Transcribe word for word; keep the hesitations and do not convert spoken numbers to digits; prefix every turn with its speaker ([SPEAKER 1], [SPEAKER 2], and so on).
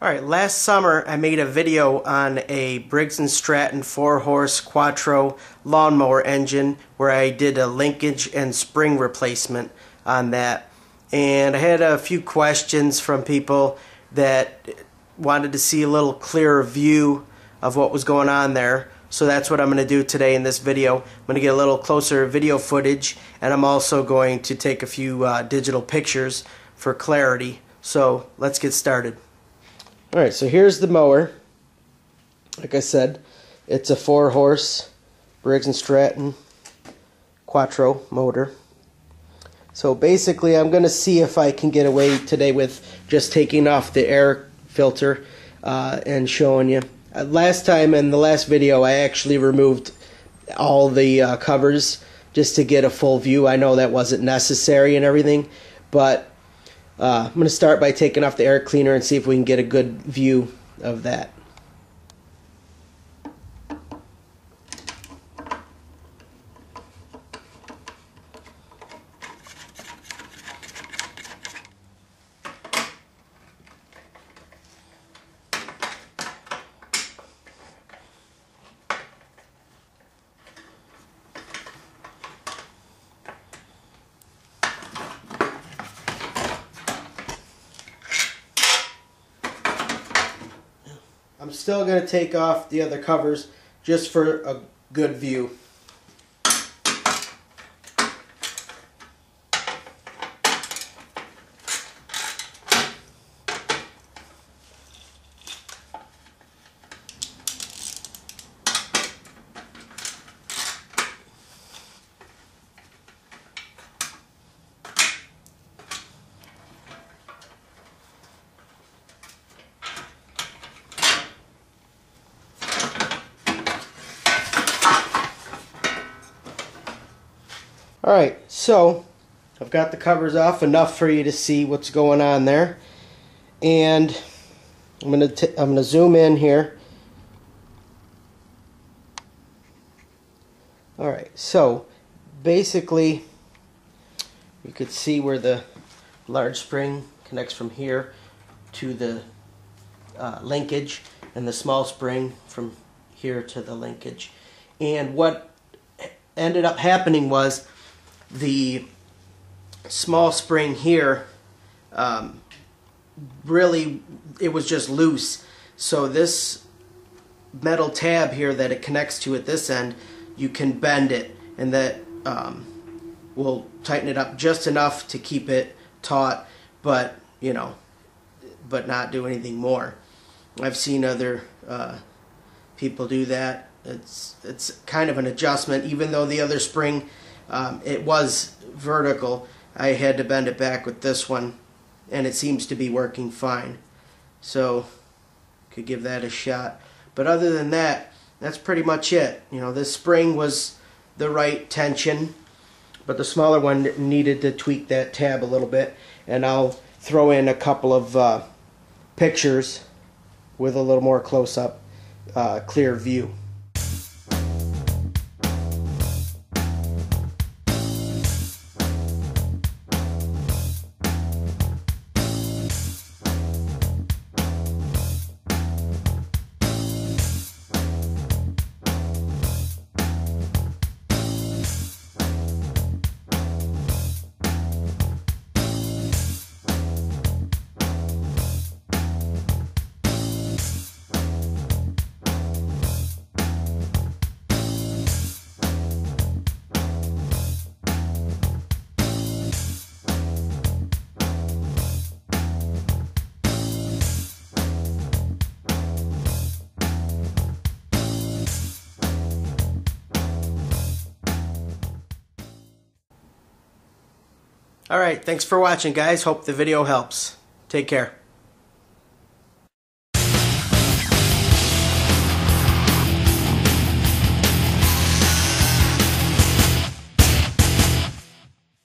[SPEAKER 1] Alright, last summer I made a video on a Briggs Stratton four horse Quattro lawnmower engine where I did a linkage and spring replacement on that. And I had a few questions from people that wanted to see a little clearer view of what was going on there. So that's what I'm going to do today in this video. I'm going to get a little closer video footage, and I'm also going to take a few uh, digital pictures for clarity. So let's get started. Alright, so here's the mower. Like I said, it's a four horse Briggs Stratton Quattro motor. So basically I'm going to see if I can get away today with just taking off the air filter uh, and showing you. Uh, last time in the last video I actually removed all the uh, covers just to get a full view. I know that wasn't necessary and everything, but Uh, I'm going to start by taking off the air cleaner and see if we can get a good view of that. I'm still going to take off the other covers just for a good view. Alright, so I've got the covers off enough for you to see what's going on there, and I'm gonna t I'm gonna zoom in here. Alright, so basically you could see where the large spring connects from here to the uh, linkage, and the small spring from here to the linkage. And what ended up happening was the small spring here, um, really, it was just loose. So this metal tab here that it connects to at this end, you can bend it, and that um, will tighten it up just enough to keep it taut, but you know, but not do anything more. I've seen other uh, people do that. It's it's kind of an adjustment, even though the other spring, Um, it was vertical. I had to bend it back with this one, and it seems to be working fine. So, could give that a shot. But other than that, that's pretty much it. You know, this spring was the right tension, but the smaller one needed to tweak that tab a little bit. And I'll throw in a couple of uh, pictures with a little more close-up, uh, clear view. Alright, thanks for watching, guys. Hope the video helps. Take care.